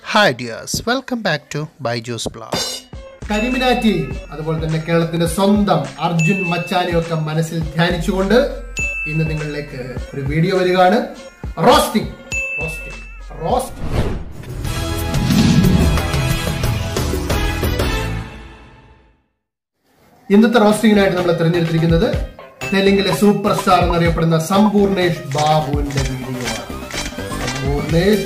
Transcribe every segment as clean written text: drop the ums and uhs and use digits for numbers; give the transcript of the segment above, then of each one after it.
Hi dears, welcome back to Byju's blog. കരിമിനാറ്റി അതുപോലെ തന്നെ കേരളത്തിന്റെ സ്വന്തം അർജുൻ മച്ചാനെയൊക്കെ മനസ്സിൽ ധ്യാനിച്ചുകൊണ്ട് ഇന്ന് നിങ്ങളിലേക്ക് ഒരു വീഡിയോ വരികയാണ്. Roasting roasting roast. ഇന്നത്തെ റോസ്റ്റിംഗിനായിട്ട് നമ്മൾ തിരഞ്ഞെടുത്തിരിക്കുന്നത് തെലുങ്കിലെ സൂപ്പർ സ്റ്റാർ എന്നറിയപ്പെടുന്ന സമ്പൂർണേഷ് ബാബുവിന്റെ വീഡിയോ ആണ്. സമ്പൂർണേഷ്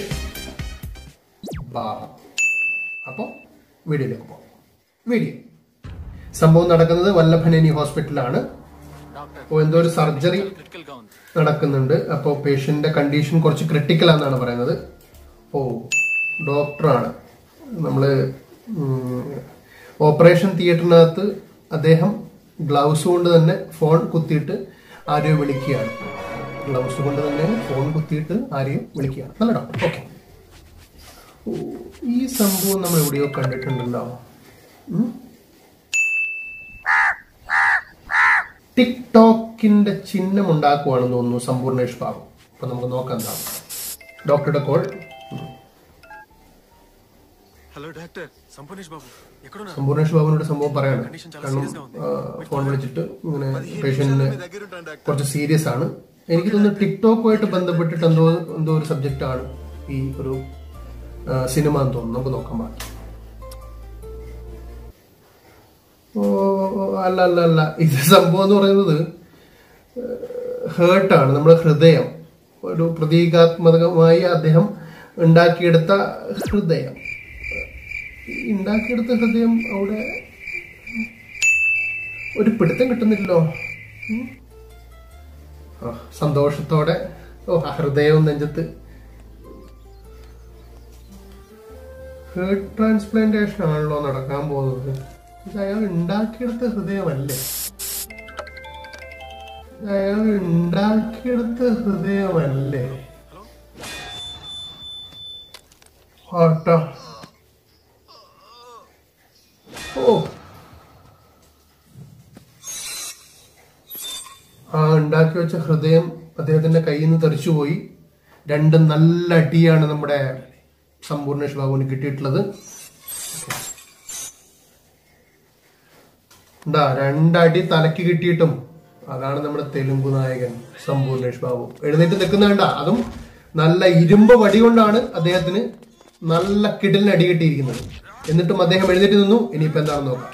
ബാബു. അപ്പോൾ വീഡിയോയിലേക്ക് പോകാം. വീഡിയോ സംഭവം നടക്കുന്നത് വല്ലഭനേനി ഹോസ്പിറ്റലാണ്. അപ്പോൾ എന്തോ ഒരു സർജറി നടക്കുന്നുണ്ട്. അപ്പോൾ പേഷ്യന്റിന്റെ കണ്ടീഷൻ കുറച്ച് ക്രിട്ടിക്കൽ ആണെന്നാണ് പറയുന്നത്. ഡോക്ടറാണ്. നമ്മള് ഓപ്പറേഷൻ തിയേറ്ററിനകത്ത് അദ്ദേഹം ഗ്ലൗസ് കൊണ്ട് തന്നെ ഫോൺ കുത്തിയിട്ട് ആരെയോ വിളിക്കുകയാണ്. ഗ്ലൗസ് കൊണ്ട് തന്നെ ഫോൺ കുത്തിയിട്ട് ആരെയോ വിളിക്കുകയാണ്. നല്ല ഡോക്ടർ. ഓക്കെ, ഈ സംഭവം നമ്മൾ എവിടെയോ കണ്ടിട്ടുണ്ടല്ലോ. ടിക്ടോക്കിന്റെ ചിഹ്നം ഉണ്ടാക്കുവാണെന്ന് തോന്നുന്നു സമ്പൂർണേഷ് ബാബു. അപ്പൊ നമുക്ക് നോക്കാം എന്താണ്. ഡോക്ടറുടെ കോൾ. ഹലോ ഡോക്ടർ, സമ്പൂർണേഷ് ബാബുവിനോട് സംഭവം പറയാണ്. കാരണം ഫോൺ വിളിച്ചിട്ട് ഇങ്ങനെ പേഷ്യന്റിന് കുറച്ച് സീരിയസ് ആണ്. എനിക്ക് തോന്നുന്നു ടിക്ടോക്കുമായിട്ട് ബന്ധപ്പെട്ടിട്ട് എന്തോ ഒരു സബ്ജക്റ്റ് ആണ് ഈ ഒരു സിനിമ എന്ന് തോന്നുന്നു. നമുക്ക് നോക്കാൻ പാടില്ല. അല്ല ഇത് സംഭവം എന്ന് പറയുന്നത് ഹേർട്ടാണ്. നമ്മുടെ ഹൃദയം ഒരു പ്രതീകാത്മകമായി അദ്ദേഹം ഉണ്ടാക്കിയെടുത്ത ഹൃദയം അവിടെ ഒരു പിടുത്തം കിട്ടുന്നില്ലല്ലോ. സന്തോഷത്തോടെ ഹൃദയവും നെഞ്ചത്ത്. ഹേർട്ട് ട്രാൻസ്പ്ലാന്റേഷൻ ആണല്ലോ നടക്കാൻ പോകുന്നത്. ഇത് അയാൾ ഉണ്ടാക്കിയെടുത്ത ഹൃദയമല്ലേ? ആട്ടോ. ഉണ്ടാക്കി വെച്ച ഹൃദയം അദ്ദേഹത്തിന്റെ കയ്യിൽ നിന്ന് തെറിച്ചുപോയി. രണ്ട് നല്ല അടിയാണ് നമ്മുടെ സമ്പൂർണേഷ് ബാബുവിന് കിട്ടിയിട്ടുള്ളത്. രണ്ടടി തലക്ക് കിട്ടിയിട്ടും അതാണ് നമ്മുടെ തെലുങ്ക് നായകൻ സമ്പൂർണേഷ് ബാബു എഴുന്നേറ്റ് നിൽക്കുന്ന. അതും നല്ല ഇരുമ്പ് വടി കൊണ്ടാണ് അദ്ദേഹത്തിന് നല്ല കിടലിന് അടി കിട്ടിയിരിക്കുന്നത്. എന്നിട്ടും അദ്ദേഹം എഴുന്നേറ്റ് നിന്നു. ഇനിയിപ്പോ എന്താണെന്ന് നോക്കാം.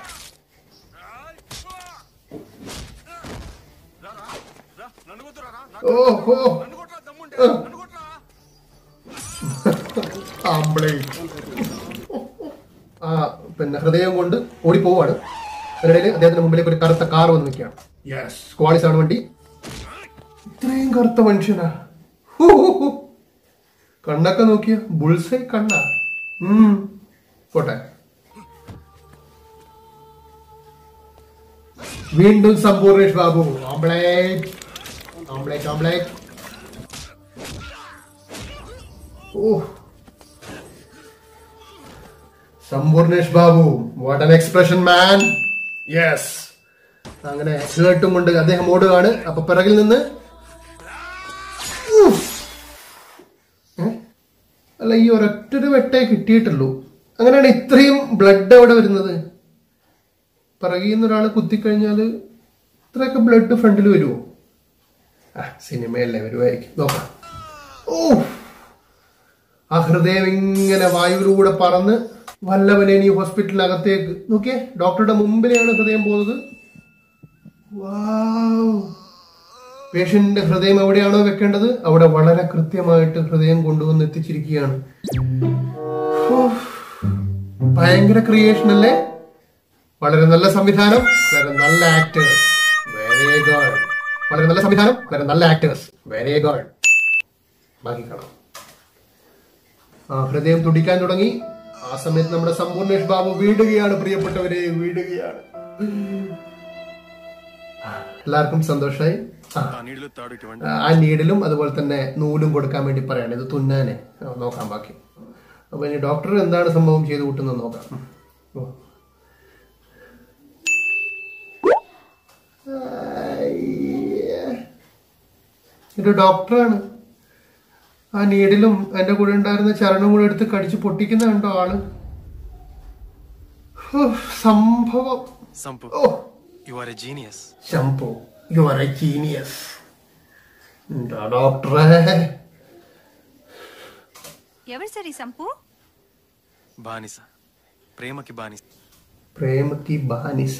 പിന്നെ ഹൃദയം കൊണ്ട് ഓടിപ്പോവാണ്. അതിനിടയിൽ അദ്ദേഹത്തിന്റെ മുമ്പിലേക്ക് ഒരു കറുത്ത കാർ വന്ന് നിൽക്കുകയാണ്. യെസ്, ക്വാളിസ് ആണ് വണ്ടി. ഇത്രയും കറുത്ത മനുഷ്യനാ. കണ്ണൊക്കെ നോക്കിയ ബുൾസൈ കണ്ണ. പോട്ടെ. വീണ്ടും Sampoornesh Babu. Omelette omelette omelette. Sampoornesh Babu, what an expression man. Yes, അങ്ങനെ ഷർട്ടും കൊണ്ട് അദ്ദേഹം ഓടുകയാണ്. അപ്പൊ പിറകിൽ നിന്ന് അല്ല, ഈ ഒരൊറ്റൊരു വെട്ടേ കിട്ടിയിട്ടുള്ളൂ. അങ്ങനെയാണ് ഇത്രയും ബ്ലഡ് അവിടെ വരുന്നത്. പിറകിൽ നിന്ന് ഒരാൾ കുത്തിക്കഴിഞ്ഞാൽ ഇത്രയൊക്കെ ബ്ലഡ് ഫ്രണ്ടിൽ വരുമോ? സിനിമയല്ലേ, വരുമായിരിക്കും. നോക്കാം. ആ ഹൃദയം ഇങ്ങനെ വായുവിലൂടെ പറന്ന് വല്ലഭനേനി ഹോസ്പിറ്റലിനകത്തേക്ക്. നോക്കിയേ, ഡോക്ടറുടെ മുമ്പിലെയാണ് ഹൃദയം പോകുന്നത്. പേഷ്യന്റിന്റെ ഹൃദയം എവിടെയാണോ വെക്കേണ്ടത് അവിടെ വളരെ കൃത്യമായിട്ട് ഹൃദയം കൊണ്ടുവന്ന് എത്തിച്ചിരിക്കുകയാണ്. ഭയങ്കര ക്രിയേഷൻ അല്ലേ? വളരെ നല്ല സംവിധാനം, വളരെ നല്ല ആക്ടേഴ്സ്. Very good. വളരെ നല്ല സംവിധാനം, വളരെ നല്ല ആക്ടേഴ്സ്. Very good. ബാക്കി കാണാം. ഹൃദയം തുടിക്കാൻ തുടങ്ങി. ആ സമയത്ത് നമ്മുടെ സമ്പൂർണേഷ് ബാബു വീടുകയാണ്. പ്രിയപ്പെട്ടവരെ, വീടുകയാണ്. എല്ലാവർക്കും സന്തോഷമായി. ആ നീഡിലും അതുപോലെ തന്നെ നൂലും കൊടുക്കാൻ വേണ്ടി പറയാണ്. ഇത് തുന്നാനെ നോക്കാം ബാക്കി. അപ്പൊ ഇനി ഡോക്ടർ എന്താണ് സംഭവം ചെയ്തു കൂട്ടുന്നത് നോക്കാം. ഇത് ഡോക്ടറാണ്. ആ നീഡിലും എന്റെ കൂടെ ഉണ്ടായിരുന്ന ചരണവും കൂടെ എടുത്ത് കടിച്ച് പൊട്ടിക്കുന്ന കണ്ടോ ആള്. സംഭവം. Shambhu you are a genius. എന്താ ഡോക്ടറെ? ఎవరు సరి సంపు? బానిస, ప్రేమకి బానిస. പ്രേമക്കി ബാനിസ.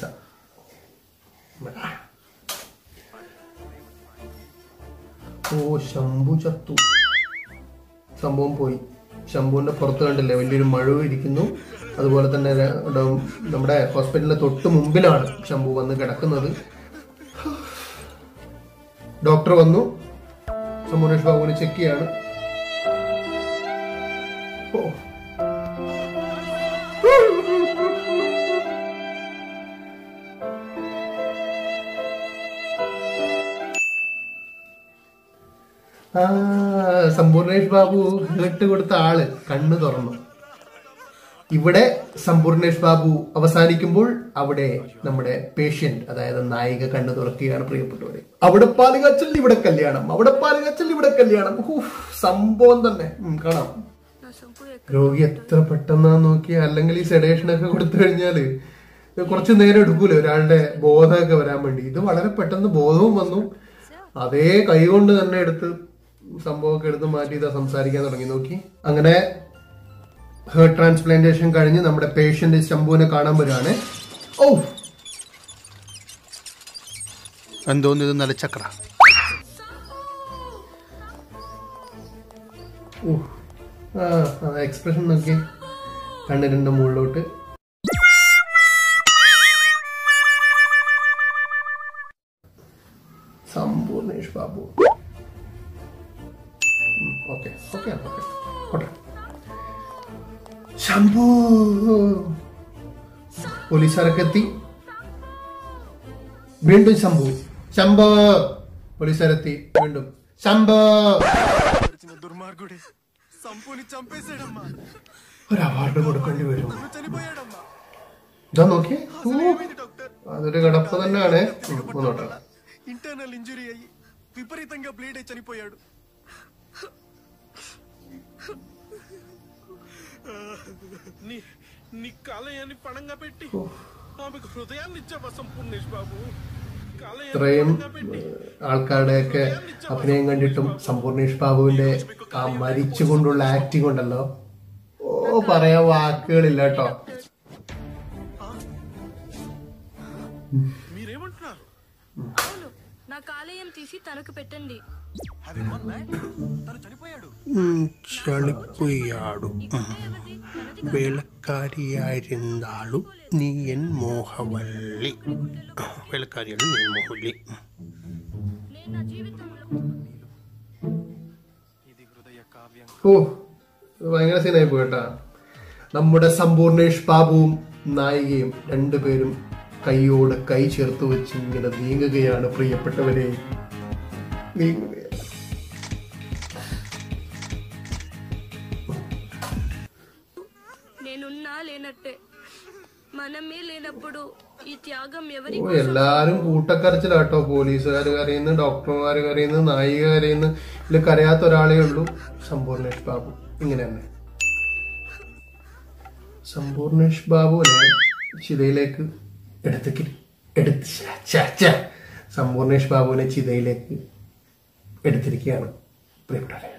ഓ ശംഭു ചത്തു. സംഭവം പോയി. ശംഭുവിന്റെ പുറത്ത് കണ്ടില്ലേ വലിയൊരു മഴ ഇരിക്കുന്നു. അതുപോലെ തന്നെ നമ്മുടെ ഹോസ്പിറ്റലിന്റെ തൊട്ട് മുമ്പിലാണ് ശംഭു വന്ന് കിടക്കുന്നത്. ഡോക്ടർ വന്നു, സമ്പൂർണേഷ് ബാബുവിനെ ചെക്ക് ചെയ്യാണ്. സമ്പൂർണേഷ് ബാബു ഹേർട്ട് കൊടുത്ത ആള് കണ്ണ് തുറന്നു. ഇവിടെ സമ്പൂർണേഷ് ബാബു അവസാനിക്കുമ്പോൾ അവിടെ നമ്മുടെ പേഷ്യന്റ്, അതായത് നായിക കണ്ണ് തുറക്കുകയാണ്. പ്രിയപ്പെട്ടവരെ, അവിടെ പാലുകാച്ചൽ ഇവിടെ കല്യാണം, അവിടെ പാലുകാച്ചൽ ഇവിടെ കല്യാണം. സംഭവം തന്നെ കാണാം. രോഗി എത്ര പെട്ടെന്നാ നോക്കിയ, അല്ലെങ്കിൽ ഈ സെഡേഷനൊക്കെ കൊടുത്തു കഴിഞ്ഞാല് കുറച്ചു നേരം എടുക്കൂല ഒരാളുടെ ബോധമൊക്കെ വരാൻ വേണ്ടി. ഇത് വളരെ പെട്ടെന്ന് ബോധവും വന്നു. അതേ കൈ കൊണ്ട് തന്നെ എടുത്ത് സംഭവമൊക്കെ എടുത്ത് മാറ്റി ഇതാ സംസാരിക്കാൻ തുടങ്ങി. നോക്കി. അങ്ങനെ ഹേർട്ട് ട്രാൻസ്പ്ലാന്റേഷൻ കഴിഞ്ഞ് നമ്മുടെ പേഷ്യന്റ് ശംഭുവിനെ കാണാൻ വരുവാണ്. ഓ എന്തോന്ന് ഇത് നിലച്ചക്ര. എക്സ്പ്രഷൻ നോക്കി, കണ്ണിന്റെ മുകളിലോട്ട്. Sampoornesh Babu. Okay okay okay ഓട്ടെ. ശംഭു. പോലീസുകാരൊക്കെ എത്തി. വീണ്ടും ശംഭു. ശംഭു. പോലീസുകാരെത്തി. വീണ്ടും ശംഭു. ഒരു അവാർഡ് കൊടുക്കേണ്ടി വരും. ഇതാ നോക്കി, അതൊരു കിടപ്പ് തന്നെയാണ്. മുന്നോട്ട്. ఇంటర్నల్ ఇంజరీ అయ్యి విపరీతంగా బ్లీడ్ అయి చనిపోయాడు. నీ కాలయాన్ని పణంగా పెట్టి ఆమెకు హృదయాన్ని ఇచ్చావా సంపూర్ణేష్ బాబు? ഇത്രയും ആൾക്കാരുടെയൊക്കെ അഭിനയം കണ്ടിട്ടും സമ്പൂർണേഷ് ബാബുവിന്റെ ആ മരിച്ചുകൊണ്ടുള്ള ആക്ടിങ് ഉണ്ടല്ലോ, ഓ പറയാൻ വാക്കുകളില്ല കേട്ടോ. మీరేమంటున్నారు? నా కాలేయం తీసి తనకు పెట్టండి. ചളിപ്പൊയ്യാടു വേലക്കാരിയായിരുന്നാളും നീയൻ മോഹവല്ലി. വേലക്കാരിയാണ് നീ മോഹവല്ലി. ഓ ഭയങ്കര സീനായി പോയിട്ടാ. നമ്മുടെ സമ്പൂർണേഷ് ബാബുവും നായികയും രണ്ടുപേരും കൈയോട് കൈ ചേർത്ത് വെച്ച് ഇങ്ങനെ നീങ്ങുകയാണ്. പ്രിയപ്പെട്ടവരെ, നീങ്ങുകയാണ്. എല്ലാരും കൂട്ടക്കരച്ചിലാട്ടോ. പോലീസുകാർ കരയുന്നു, ഡോക്ടർമാർ കരയുന്നു, നായിക കരയുന്നു. ഇതിൽ കരയാത്ത ഒരാളേ ഉള്ളൂ, സമ്പൂർണേഷ് ബാബു. ഇങ്ങനെ തന്നെ സമ്പൂർണേഷ് ബാബുവിനെ ചിതയിലേക്ക് സമ്പൂർണേഷ് ബാബുവിനെ ചിതയിലേക്ക് എടുത്തിരിക്കുകയാണ്. പ്രിയപ്പെട്ടവരെ,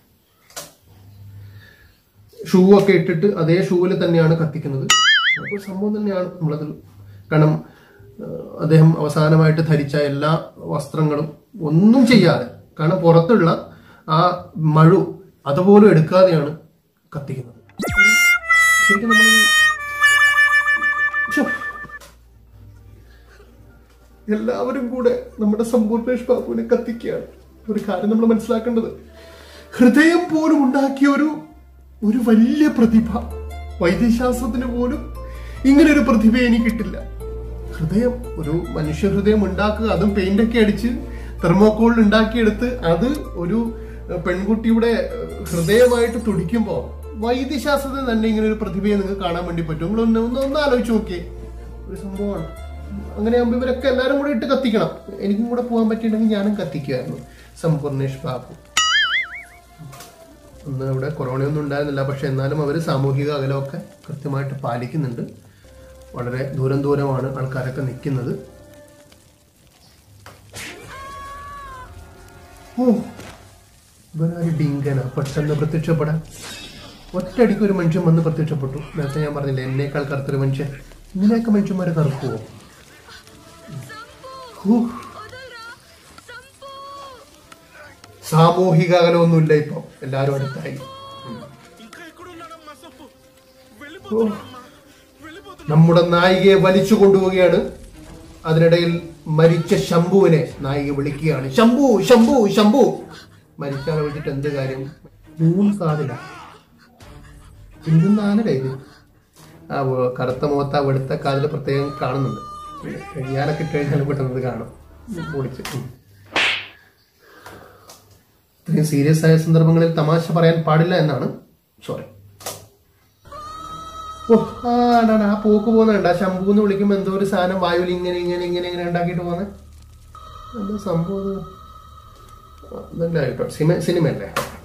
ഷൂ ഒക്കെ ഇട്ടിട്ട് അതേ ഷൂവിൽ തന്നെയാണ് കത്തിക്കുന്നത്. അപ്പോൾ സംഭവം തന്നെയാണ് നമ്മളത്. കാരണം അദ്ദേഹം അവസാനമായിട്ട് ധരിച്ച എല്ലാ വസ്ത്രങ്ങളും ഒന്നും ചെയ്യാതെ, കാരണം പുറത്തുള്ള ആ മഴു അതുപോലും എടുക്കാതെയാണ് കത്തിക്കുന്നത്. ശരിക്കും നമ്മൾ എല്ലാവരും കൂടെ നമ്മുടെ സമ്പൂർണേഷ് ബാബുവിനെ കത്തിക്കുകയാണ്. ഒരു കാര്യം നമ്മൾ മനസ്സിലാക്കേണ്ടത്, ഹൃദയം പോലും ഉണ്ടാക്കിയ ഒരു വലിയ പ്രതിഭ, വൈദ്യശാസ്ത്രത്തിന് പോലും ഇങ്ങനെ ഒരു പ്രതിഭ എനിക്ക് കിട്ടില്ല. ഹൃദയം, ഒരു മനുഷ്യ ഹൃദയം ഉണ്ടാക്കുക, അതും പെയിന്റൊക്കെ അടിച്ച് തെർമോക്കോളിൽ ഉണ്ടാക്കിയെടുത്ത് അത് ഒരു പെൺകുട്ടിയുടെ ഹൃദയമായിട്ട് തുടിക്കുമ്പോൾ വൈദ്യശാസ്ത്രത്തിൽ തന്നെ ഇങ്ങനെ ഒരു പ്രതിഭയെ നിങ്ങൾക്ക് കാണാൻ വേണ്ടി പറ്റും. ഒന്ന് ആലോചിച്ച് നോക്കിയേ. ഒരു സംഭവമാണ്. അങ്ങനെയാകുമ്പോൾ ഇവരൊക്കെ എല്ലാവരും കൂടെ ഇട്ട് കത്തിക്കണം. എനിക്കും കൂടെ പോകാൻ പറ്റിയിട്ടുണ്ടെങ്കിൽ ഞാനും കത്തിക്കുമായിരുന്നു. സമ്പൂർണേഷ് ബാബു അന്ന് ഇവിടെ കൊറോണയൊന്നും ഉണ്ടായിരുന്നില്ല. പക്ഷെ എന്നാലും അവർ സാമൂഹിക അകലമൊക്കെ കൃത്യമായിട്ട് പാലിക്കുന്നുണ്ട്. വളരെ ദൂരമാണ് ആൾക്കാരൊക്കെ നിൽക്കുന്നത്. ഓ, ഇവനൊരു ഡിങ്കന പെട്ടെന്ന് പ്രത്യക്ഷപ്പെടാൻ. ഒറ്റയടിക്ക് ഒരു മനുഷ്യൻ വന്ന് പ്രത്യക്ഷപ്പെട്ടു. നേരത്തെ ഞാൻ പറഞ്ഞില്ലേ, എന്നേക്കാൾ കറുത്തൊരു മനുഷ്യൻ. ഇങ്ങനെയൊക്കെ മനുഷ്യന്മാരെ കറുക്കുവോ? സാമൂഹിക അകലമൊന്നുമില്ല ഇപ്പൊ, എല്ലാരും അടുത്തായി. നമ്മുടെ നായികയെ വലിച്ചു കൊണ്ടുപോവുകയാണ്. അതിനിടയിൽ മരിച്ച ശംഭുവിനെ നായിക വിളിക്കുകയാണ്. ശംഭു ശംഭു ശംഭു. മരിച്ചാൽ വിളിച്ചിട്ട് എന്ത് കാര്യം? 3 കാതില പിന്തുന്നാനല്ലേ ഇത്. ആ കറുത്ത മുഖത്ത് ആ വെളുത്ത കാതിൽ പ്രത്യേകം കാണുന്നുണ്ട്. ഞാനൊക്കെ ഇട്ടുകഴിഞ്ഞാൽ പെട്ടെന്ന് കാണും പൊളിച്ച്. ഇത്രയും സീരിയസ് ആയ സന്ദർഭങ്ങളിൽ തമാശ പറയാൻ പാടില്ല എന്നാണ്. സോറി. ഓ ആ പോക്ക് പോകുന്നുണ്ട്. ആ ശംഭു എന്ന് വിളിക്കുമ്പോ എന്തോ ഒരു സാധനം വായുവിൽ ഇങ്ങനെ ഇങ്ങനെ ഇങ്ങനെ ഇങ്ങനെ ഉണ്ടാക്കിയിട്ട് പോകുന്നത്. എന്താ സംഭവം? ഇതല്ലേ കേട്ടോ, സിനിമയല്ലേ.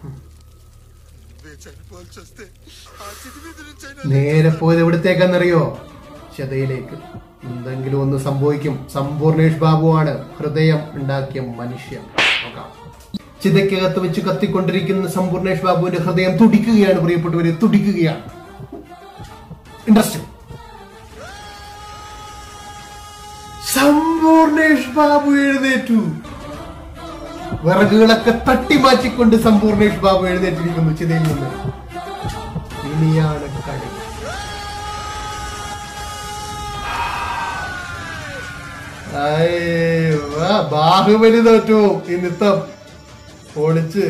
നേരെ പോയത് എവിടത്തേക്കെന്നറിയോ? ചെതയിലേക്ക്. എന്തെങ്കിലും ഒന്ന് സംഭവിക്കും. സമ്പൂർണേഷ് ബാബുവാണ് ഹൃദയം ഉണ്ടാക്കിയ മനുഷ്യൻ. നോക്കാം. ചിതയ്ക്കകത്ത് വെച്ച് കത്തിക്കൊണ്ടിരിക്കുന്ന സമ്പൂർണേഷ് ബാബുവിന്റെ ഹൃദയം തുടിക്കുകയാണ്. പ്രിയപ്പെട്ടവരെ, തുടിക്കുകയാണ്. ഇൻട്രസ്റ്റിംഗ്. സമ്പൂർണേഷ് ബാബു എഴുന്നേറ്റു. വിറകുകളൊക്കെ തട്ടിമാറ്റിക്കൊണ്ട് സമ്പൂർണേഷ് ബാബു എഴുന്നേറ്റിരിക്കുന്നു ചിതയിൽ നിന്ന്. ഇനിയാണ് കളി. ബാഹുബലി തോറ്റു. ഈ നൃത്തം പൊളിച്ച്.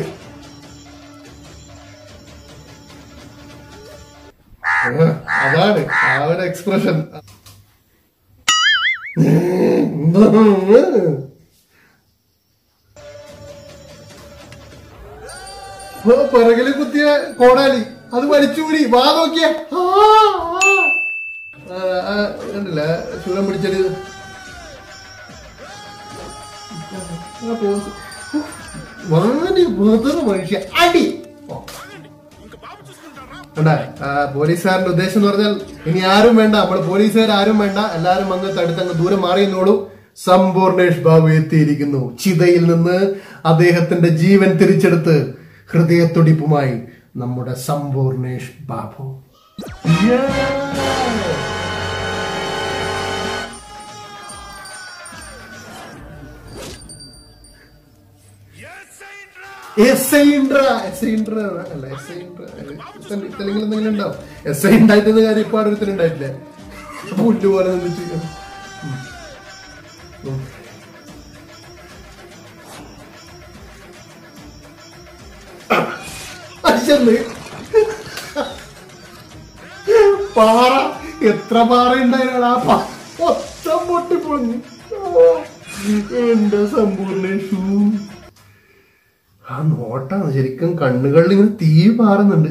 അതാണ് ആ ഒരു എക്സ്പ്രഷൻ. പിറകില് കുത്തിയ കോടാലി അത് വലിച്ചുകൂടി. വാ നോക്കിയ കണ്ടില്ല, ചൂടം പിടിച്ചൊരു മനുഷ്യ അടി. പോലീസുകാരന്റെ ഉദ്ദേശം എന്ന് പറഞ്ഞാൽ ഇനി ആരും വേണ്ട, നമ്മള് പോലീസുകാർ ആരും വേണ്ട, എല്ലാരും അങ്ങ് തടുത്തങ്ങ് ദൂരം മാറിയെന്നോളൂ. സമ്പൂർണേഷ് ബാബു എത്തിയിരിക്കുന്നു. ചിതയിൽ നിന്ന് അദ്ദേഹത്തിന്റെ ജീവൻ തിരിച്ചെടുത്ത് ഹൃദയത്തുടിപ്പുമായി നമ്മുടെ സമ്പൂർണേഷ് ബാബു. തെലുങ്കിൽ എന്തെങ്കിലും ഉണ്ടാവും. എസ് ഐ ഉണ്ടായിട്ടെന്ന് കാര്യം ഇപ്പൊ അടുത്തിട്ടുണ്ടായിട്ടില്ലേ? പുല്ല് പോലെ നിന്നിട്ട് പാറ എത്ര പാറ ഉണ്ടായിരുന്നു. ആ മൊത്തം പൊട്ടിപ്പൊളിഞ്ഞു. എന്റെ സമ്പൂർണേഷു. ആ നോട്ടാണ് ശരിക്കും. കണ്ണുകളിൽ ഇങ്ങനെ തീ പാറുന്നുണ്ട്.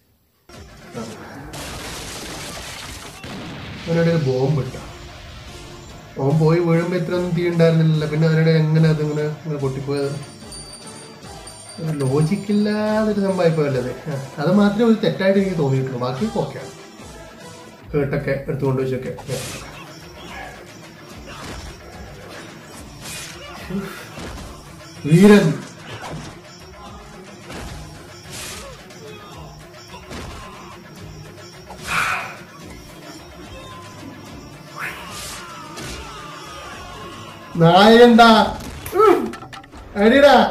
അതിനിടയിൽ ബോംബ് ഇട്ട. ഓൻ പോയി വീഴുമ്പോ ഇത്രയൊന്നും തീ ഉണ്ടായിരുന്നില്ല. പിന്നെ അതിനിടെ എങ്ങനെ അതിങ്ങനെ പൊട്ടിപ്പോയത്? ലോജിക്കില്ലാതൊരു സംഭവിപ്പോയല്ലേ. അത് മാത്രമേ ഒരു തെറ്റായിട്ട് എനിക്ക് തോന്നിയിട്ടുള്ളൂ. ബാക്കി ഓക്കെയാണ്. കേട്ടൊക്കെ എടുത്തുകൊണ്ട് വെച്ചൊക്കെ. വീരൻ. നായകണ്ടാ അടിടാ.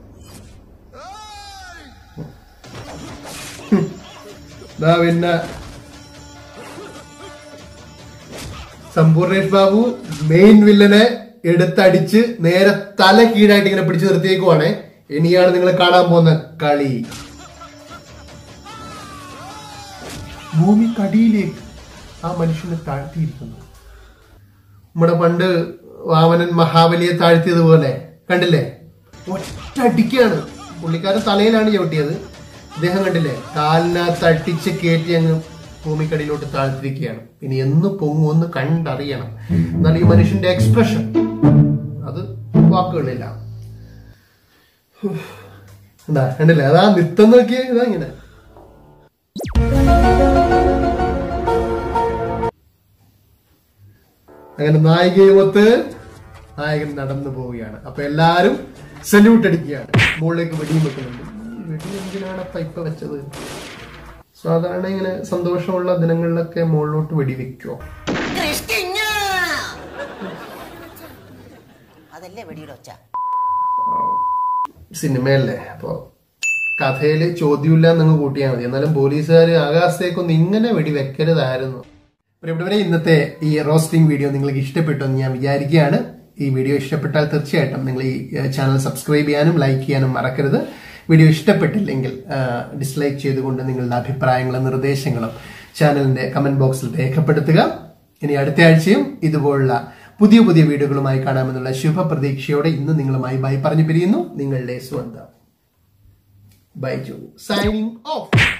പിന്നെ സമ്പൂർണേഷ് ബാബു മെയിൻ വില്ലനെ എടുത്തടിച്ച് നേരെ തല കീഴായിട്ട് ഇങ്ങനെ പിടിച്ചു നിർത്തിയേക്കുവാണ്. ഇനിയാണ് നിങ്ങൾ കാണാൻ പോകുന്ന കളി. ഭൂമിക്കടിയിലേക്ക് ആ മനുഷ്യനെ താഴ്ത്തിയിരിക്കുന്നു. നമ്മുടെ പണ്ട് വാമനൻ മഹാബലിയെ താഴ്ത്തിയതുപോലെ കണ്ടില്ലേ? ഒറ്റടിക്കാണ്. പുള്ളിക്കാരൻ തലയിലാണ് ചവിട്ടിയത്. ഇദ്ദേഹം കണ്ടില്ലേ, കാലിനകത്ത് അടിച്ച് കയറ്റി അങ്ങ് ഭൂമിക്കടിയിലോട്ട് താഴ്ത്തിരിക്കുകയാണ്. ഇനി എന്ന് പൊങ്ങുമെന്ന് കണ്ടറിയണം. എന്നാൽ ഈ മനുഷ്യന്റെ എക്സ്പ്രഷൻ അത് വാക്കുകളില്ല. എന്താ കണ്ടില്ലേ? അതാ നൃത്തം നോക്കിയേ, ഇതാ ഇങ്ങനെ. അങ്ങനെ നായികയുമൊത്ത് നായകൻ നടന്നു പോവുകയാണ്. അപ്പൊ എല്ലാരും സല്യൂട്ട് അടിക്കുകയാണ്. മുകളിലേക്ക് വെടിയും വെക്കുന്നുണ്ട്. വെടി എന്തിനാണ് പൈപ്പ് വെച്ചത്? സാധാരണ ഇങ്ങനെ സന്തോഷമുള്ള ദിനങ്ങളിലൊക്കെ മുകളിലോട്ട് വെടിവെക്കോ? സിനിമയല്ലേ, അപ്പൊ കഥയില് ചോദ്യമില്ല എന്നങ്ങ് കൂട്ടിയാൽ മതി. എന്നാലും പോലീസുകാർ ആകാശത്തേക്കൊന്നും ഇങ്ങനെ വെടിവെക്കരുതായിരുന്നു. പ്രിയപ്പെട്ടവരെ, ഇന്നത്തെ ഈ റോസ്റ്റിംഗ് വീഡിയോ നിങ്ങൾക്ക് ഇഷ്ടപ്പെട്ടു എന്ന് ഞാൻ വിചാരിക്കുകയാണ്. ഈ വീഡിയോ ഇഷ്ടപ്പെട്ടാൽ തീർച്ചയായിട്ടും നിങ്ങൾ ഈ ചാനൽ സബ്സ്ക്രൈബ് ചെയ്യാനും ലൈക്ക് ചെയ്യാനും മറക്കരുത്. വീഡിയോ ഇഷ്ടപ്പെട്ടില്ലെങ്കിൽ ഡിസ്ലൈക്ക് ചെയ്തുകൊണ്ട് നിങ്ങളുടെ അഭിപ്രായങ്ങളും നിർദ്ദേശങ്ങളും ചാനലിന്റെ കമന്റ് ബോക്സിൽ രേഖപ്പെടുത്തുക. ഇനി അടുത്ത ആഴ്ചയും ഇതുപോലുള്ള പുതിയ പുതിയ വീഡിയോകളുമായി കാണാമെന്നുള്ള ശുഭപ്രതീക്ഷയോടെ ഇന്ന് നിങ്ങളുമായി ബൈ പറഞ്ഞു പിരിയുന്നു. നിങ്ങളുടെ സ്വന്തം ബൈജു സൈനിങ് ഓഫ്.